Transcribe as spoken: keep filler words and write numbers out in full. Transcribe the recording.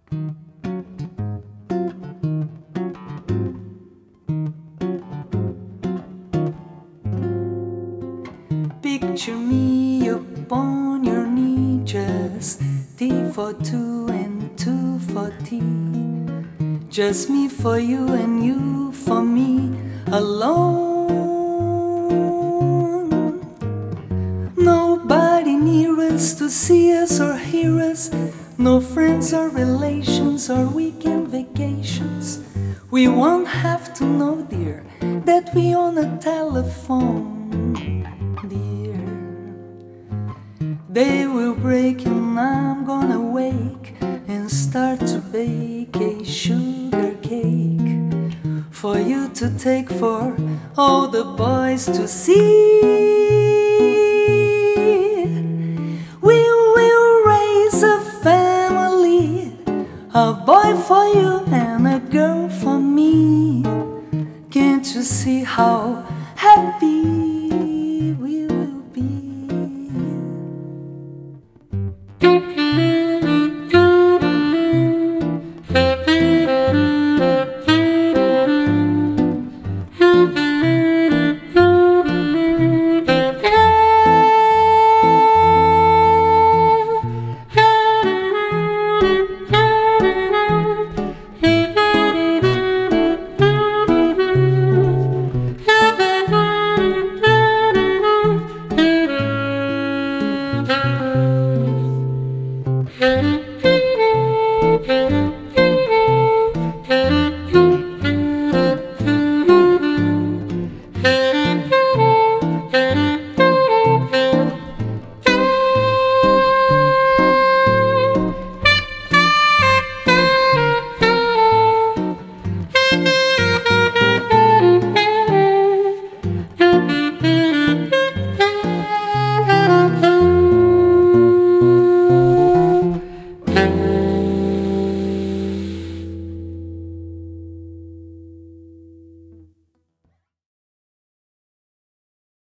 Picture me upon your knee, just tea for two and two for tea. Just me for you and you for me alone. Nobody near us to see us or hear us, no friends or relations or weekend vacations. We won't have to know, dear, that we on a telephone, dear. Day will break and I'm gonna wake and start to bake a sugar cake for you to take for all the boys to see. We will raise a family, a boy for you and a girl for me. Can't you see how happy